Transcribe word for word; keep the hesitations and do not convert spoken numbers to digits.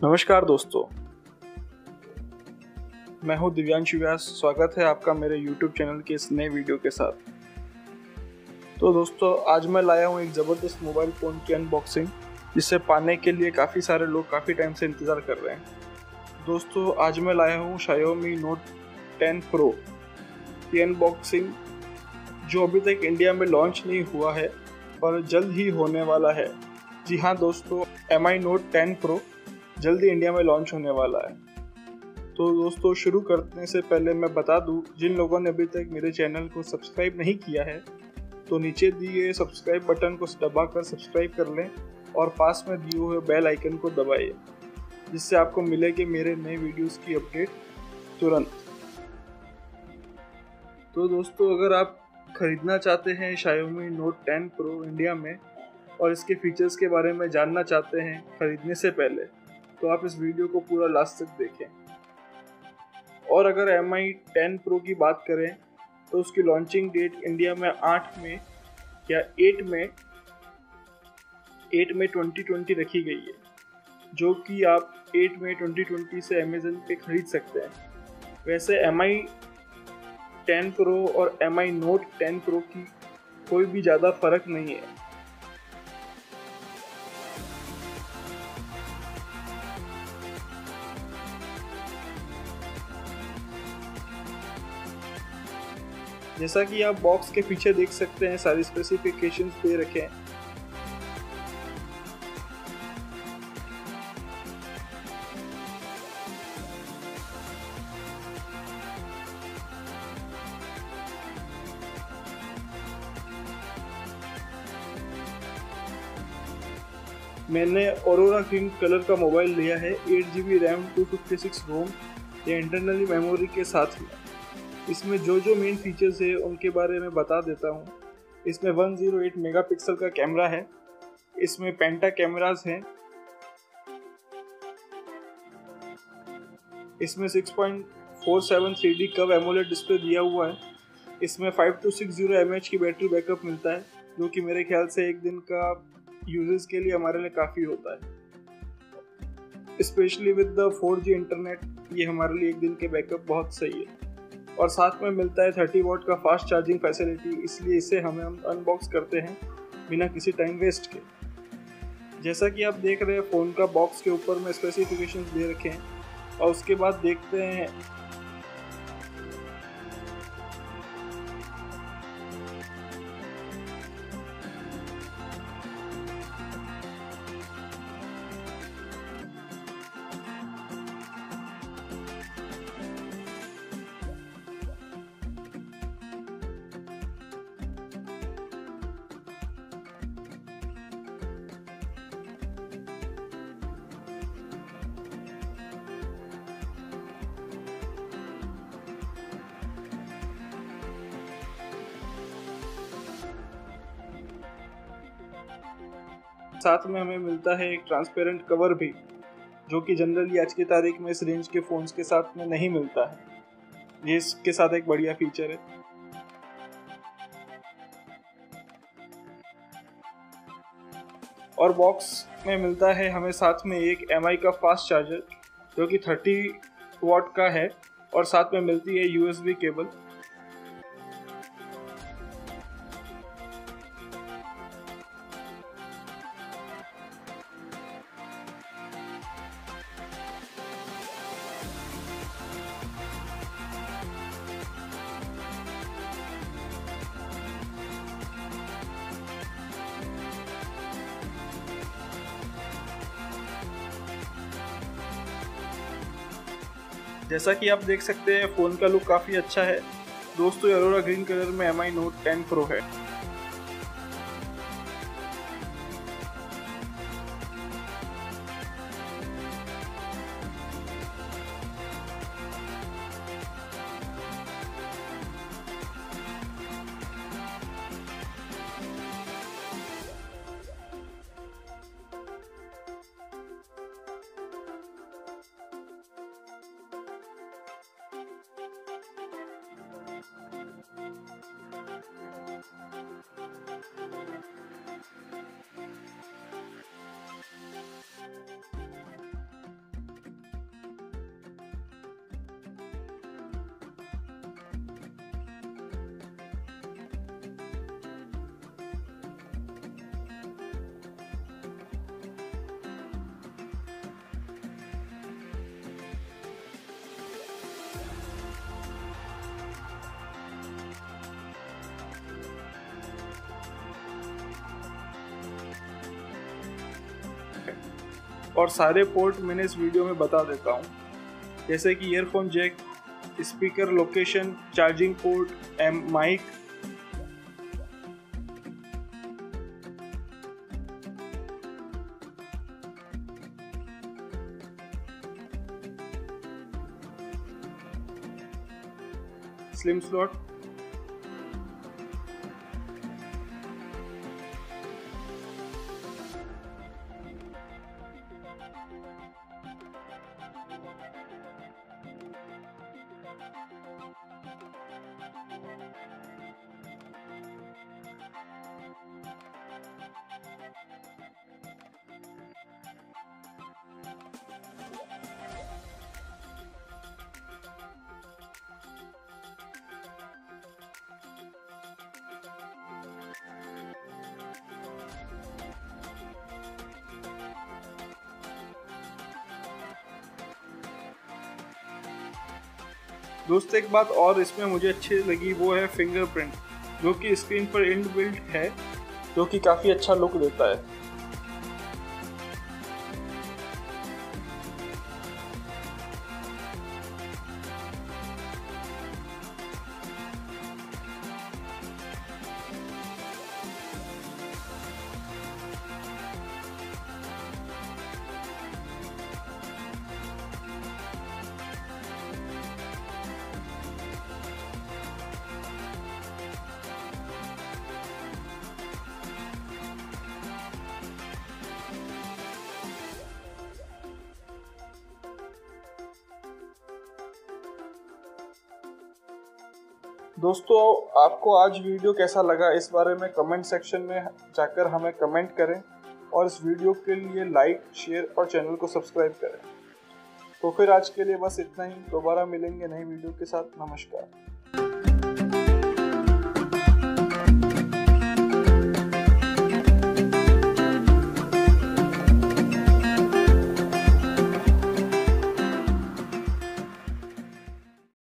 नमस्कार दोस्तों, मैं हूं दिव्यांशु व्यास। स्वागत है आपका मेरे YouTube चैनल के इस नए वीडियो के साथ। तो दोस्तों, आज मैं लाया हूं एक ज़बरदस्त मोबाइल फ़ोन की अनबॉक्सिंग, जिसे पाने के लिए काफ़ी सारे लोग काफ़ी टाइम से इंतज़ार कर रहे हैं। दोस्तों, आज मैं लाया हूं Xiaomi Note टेन Pro की अनबॉक्सिंग, जो अभी तक इंडिया में लॉन्च नहीं हुआ है पर जल्द ही होने वाला है। जी हाँ दोस्तों, M I Note ten Pro जल्दी इंडिया में लॉन्च होने वाला है। तो दोस्तों, शुरू करने से पहले मैं बता दूं, जिन लोगों ने अभी तक मेरे चैनल को सब्सक्राइब नहीं किया है तो नीचे दिए सब्सक्राइब बटन को दबाकर सब्सक्राइब कर लें और पास में दिए हुए बेल आइकन को दबाइए, जिससे आपको मिलेगी मेरे नए वीडियोस की अपडेट तुरंत। तो दोस्तों, अगर आप खरीदना चाहते हैं Xiaomi Note ten Pro India में और इसके फीचर्स के बारे में जानना चाहते हैं खरीदने से पहले, तो आप इस वीडियो को पूरा लास्ट तक देखें। और अगर एम आई टेन Pro की बात करें तो उसकी लॉन्चिंग डेट इंडिया में आठ मई या आठ मई आठ मई ट्वेंटी ट्वेंटी रखी गई है, जो कि आप आठ मई ट्वेंटी ट्वेंटी से अमेज़न पे खरीद सकते हैं। वैसे एम आई टेन Pro और M I Note ten Pro की कोई भी ज़्यादा फर्क नहीं है। जैसा कि आप बॉक्स के पीछे देख सकते हैं, सारी स्पेसिफिकेशंस दे रखे हैं। मैंने ऑरोरा ग्रीन कलर का मोबाइल लिया है, eight G B RAM, two fifty six ROM या इंटरनली मेमोरी के साथ में। इसमें जो जो मेन फीचर्स है उनके बारे में बता देता हूँ। इसमें वन ज़ीरो एट मेगापिक्सल का कैमरा है, इसमें पेंटा कैमरास हैं, इसमें six point four seven three D curve AMOLED display दिया हुआ है। इसमें five two six zero M H की बैटरी बैकअप मिलता है, जो कि मेरे ख्याल से एक दिन का यूजेस के लिए हमारे लिए काफ़ी होता है। Specially with the four G internet, ये हमारे लिए एक दिन के बैकअप बहुत सही है। और साथ में मिलता है थर्टी वॉट का फास्ट चार्जिंग फैसिलिटी, इसलिए इसे हमें हम अनबॉक्स करते हैं बिना किसी टाइम वेस्ट के। जैसा कि आप देख रहे हैं, फ़ोन का बॉक्स के ऊपर में स्पेसिफिकेशंस दे रखे हैं और उसके बाद देखते हैं साथ में हमें मिलता है एक ट्रांसपेरेंट कवर भी, जो कि जनरली आज की तारीख में इस रेंज के फ़ोन्स के साथ में नहीं मिलता है। ये इसके साथ एक बढ़िया फीचर है। और बॉक्स में मिलता है हमें साथ में एक एम आई का फास्ट चार्जर, जो कि थर्टी वॉट का है, और साथ में मिलती है यू एस बी केबल। जैसा कि आप देख सकते हैं, फ़ोन का लुक काफ़ी अच्छा है। दोस्तों, ऑरोरा ग्रीन कलर में M I Note ten Pro है। और सारे पोर्ट मैंने इस वीडियो में बता देता हूँ, जैसे कि earphone jack, speaker location, charging port, M mic, slim slot, दोस्तों एक बात और इसमें मुझे अच्छी लगी, वो है फिंगरप्रिंट, जो कि स्क्रीन पर इनबिल्ट है, जो कि काफ़ी अच्छा लुक देता है। दोस्तों आपको आज वीडियो कैसा लगा, इस बारे में कमेंट सेक्शन में जाकर हमें कमेंट करें और इस वीडियो के लिए लाइक, शेयर और चैनल को सब्सक्राइब करें। तो फिर आज के लिए बस इतना ही, दोबारा मिलेंगे नई वीडियो के साथ। नमस्कार।